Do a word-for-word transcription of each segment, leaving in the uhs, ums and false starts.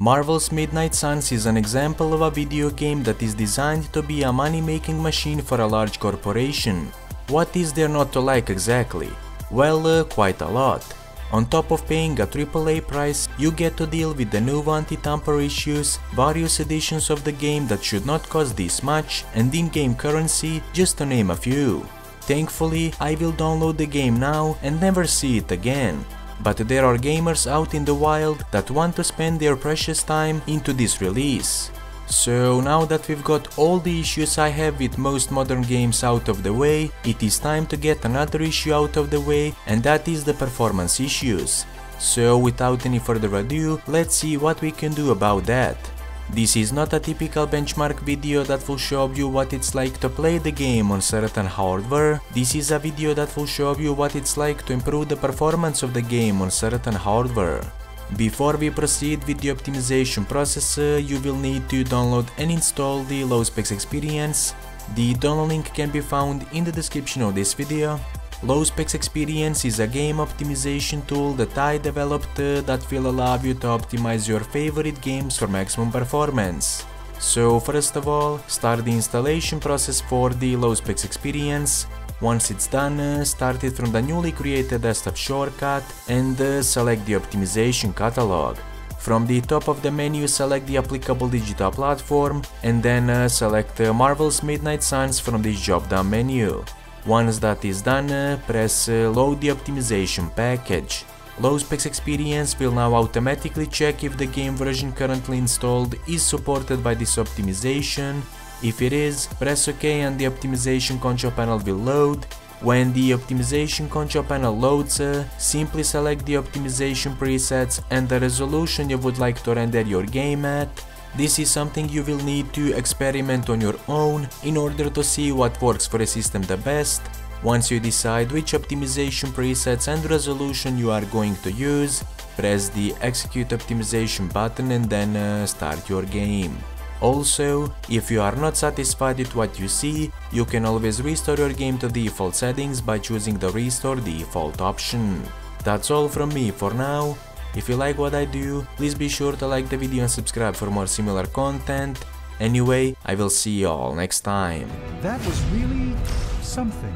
Marvel's Midnight Suns is an example of a video game that is designed to be a money-making machine for a large corporation. What is there not to like exactly? Well, uh, quite a lot. On top of paying a triple A price, you get to deal with the new anti-tamper issues, various editions of the game that should not cost this much, and in-game currency, just to name a few. Thankfully, I will download the game now and never see it again. But there are gamers out in the wild that want to spend their precious time into this release. So now that we've got all the issues I have with most modern games out of the way, it is time to get another issue out of the way, and that is the performance issues. So without any further ado, let's see what we can do about that. This is not a typical benchmark video that will show you what it's like to play the game on certain hardware. This is a video that will show you what it's like to improve the performance of the game on certain hardware. Before we proceed with the optimization process, uh, you will need to download and install the Low-Specs Experience. The download link can be found in the description of this video. Low-Specs Experience is a game optimization tool that I developed uh, that will allow you to optimize your favorite games for maximum performance. So first of all, start the installation process for the Low-Specs Experience. Once it's done, uh, start it from the newly created desktop shortcut and uh, select the optimization catalog. From the top of the menu, select the applicable digital platform and then uh, select uh, Marvel's Midnight Suns from this drop-down menu. Once that is done, uh, press uh, Load the optimization package. Low-Specs Experience will now automatically check if the game version currently installed is supported by this optimization. If it is, press OK and the optimization control panel will load. When the optimization control panel loads, uh, simply select the optimization presets and the resolution you would like to render your game at. This is something you will need to experiment on your own in order to see what works for a system the best. Once you decide which optimization presets and resolution you are going to use, press the Execute Optimization button and then uh, start your game. Also, if you are not satisfied with what you see, you can always restore your game to default settings by choosing the Restore Default option. That's all from me for now. If you like what I do, please be sure to like the video and subscribe for more similar content. Anyway, I will see you all next time. That was really something.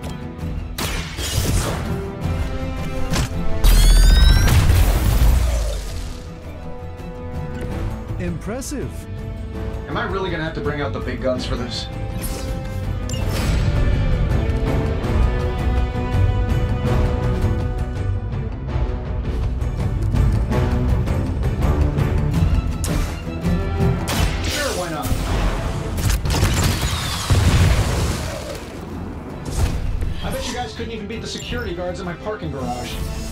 Impressive. Am I really gonna have to bring out the big guns for this? Couldn't even beat the security guards in my parking garage.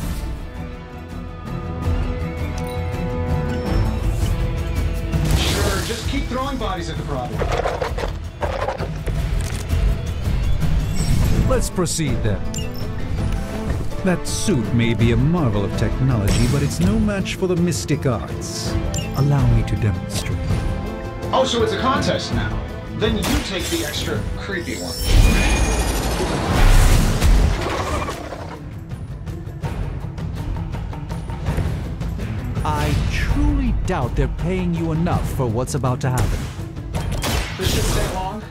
Sure, just keep throwing bodies at the problem. Let's proceed then. That suit may be a marvel of technology, but it's no match for the mystic arts. Allow me to demonstrate. Oh, so it's a contest now. Then you take the extra creepy one. I truly doubt they're paying you enough for what's about to happen. This shouldn't take long.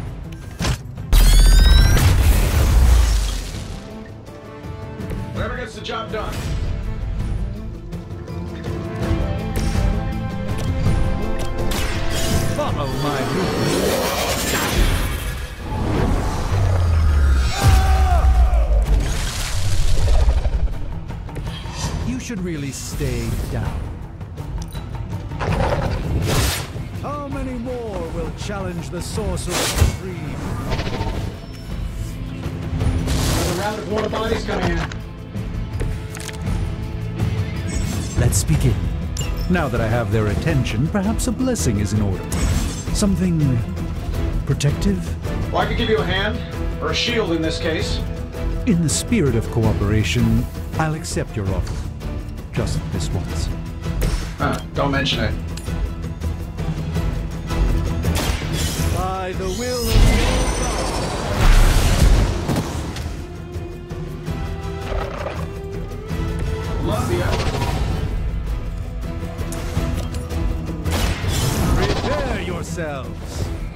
Whoever gets the job done. Follow my movement. You should really stay down. How many more will challenge the Sorcerer Supreme? Another round of water bodies coming in. Let's begin. Now that I have their attention, perhaps a blessing is in order. Something protective? Well, I could give you a hand, or a shield in this case. In the spirit of cooperation, I'll accept your offer. Just this once. Huh, don't mention it. By the will of Love you. yourselves.